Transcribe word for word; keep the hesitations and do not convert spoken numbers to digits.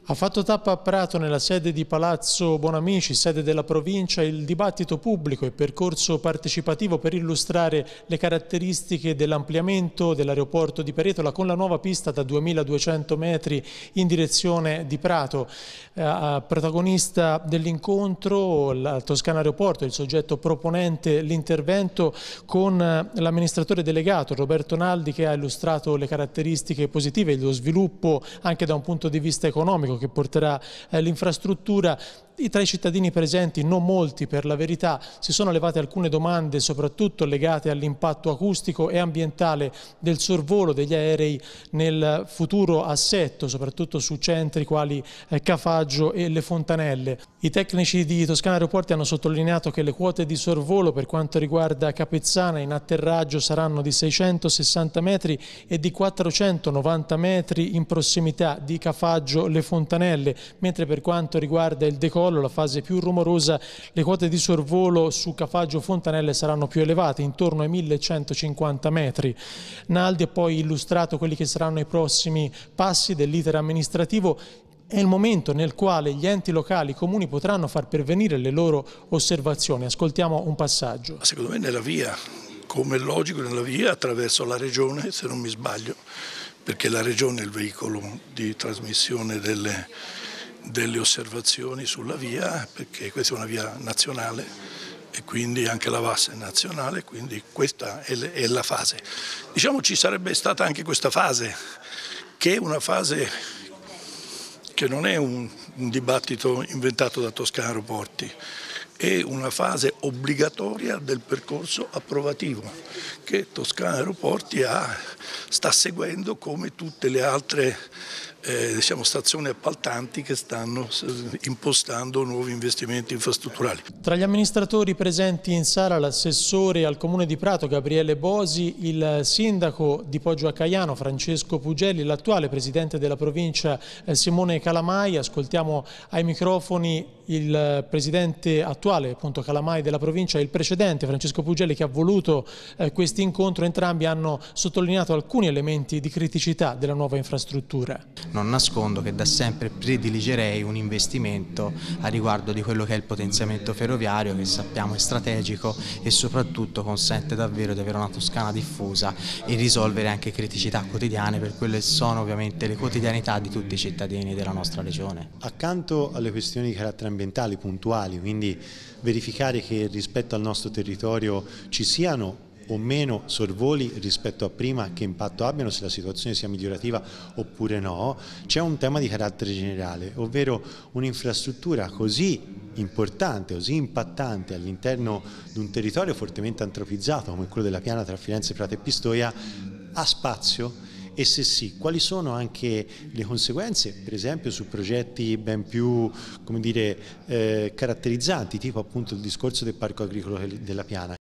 Ha fatto tappa a Prato, nella sede di Palazzo Bonamici, sede della provincia, il dibattito pubblico e percorso partecipativo per illustrare le caratteristiche dell'ampliamento dell'aeroporto di Peretola con la nuova pista da duemiladuecento metri in direzione di Prato. Eh, protagonista dell'incontro la Toscana Aeroporto, il soggetto proponente l'intervento, con l'amministratore delegato Roberto Naldi, che ha illustrato le caratteristiche positive e lo sviluppo anche da un punto di vista economico che porterà eh, l'infrastruttura. Tra i cittadini presenti, non molti per la verità, si sono levate alcune domande soprattutto legate all'impatto acustico e ambientale del sorvolo degli aerei nel futuro assetto, soprattutto su centri quali eh, Cafaggio e Le Fontanelle. I tecnici di Toscana Aeroporti hanno sottolineato che le quote di sorvolo per quanto riguarda Capezzana in atterraggio saranno di seicentosessanta metri e di quattrocentonovanta metri in prossimità di Cafaggio Le Fontanelle, mentre per quanto riguarda il decollo, la fase più rumorosa, le quote di sorvolo su Cafaggio Fontanelle saranno più elevate, intorno ai millecentocinquanta metri. Naldi ha poi illustrato quelli che saranno i prossimi passi dell'iter amministrativo. È il momento nel quale gli enti locali, i comuni, potranno far pervenire le loro osservazioni. Ascoltiamo un passaggio. Secondo me nella via, come è logico, nella via attraverso la Regione, se non mi sbaglio, perché la Regione è il veicolo di trasmissione delle delle osservazioni sulla via, perché questa è una via nazionale e quindi anche la V A S è nazionale, quindi questa è la fase. Diciamo ci sarebbe stata anche questa fase, che è una fase che non è un, un dibattito inventato da Toscana Aeroporti, è una fase obbligatoria del percorso approvativo che Toscana Aeroporti ha, sta seguendo come tutte le altre eh, diciamo, stazioni appaltanti che stanno impostando nuovi investimenti infrastrutturali. Tra gli amministratori presenti in sala l'assessore al Comune di Prato Gabriele Bosi, il sindaco di Poggio a Caiano Francesco Pugelli, l'attuale presidente della provincia eh, Simone Calamai. Ascoltiamo ai microfoni il presidente attuale, appunto Calamai, della provincia, e il precedente Francesco Pugelli, che ha voluto eh, questo incontro. Entrambi hanno sottolineato alcuni elementi di criticità della nuova infrastruttura. Non nascondo che da sempre prediligerei un investimento a riguardo di quello che è il potenziamento ferroviario, che sappiamo è strategico e soprattutto consente davvero di avere una Toscana diffusa e risolvere anche criticità quotidiane per quelle che sono ovviamente le quotidianità di tutti i cittadini della nostra regione. Accanto alle questioni di carattere ambientali puntuali, quindi verificare che rispetto al nostro territorio ci siano o meno sorvoli rispetto a prima, che impatto abbiano, se la situazione sia migliorativa oppure no, c'è un tema di carattere generale, ovvero un'infrastruttura così importante, così impattante all'interno di un territorio fortemente antropizzato come quello della piana tra Firenze, Prato e Pistoia, ha spazio? E se sì, quali sono anche le conseguenze, per esempio su progetti ben più, come dire, eh, caratterizzanti, tipo appunto il discorso del parco agricolo della Piana?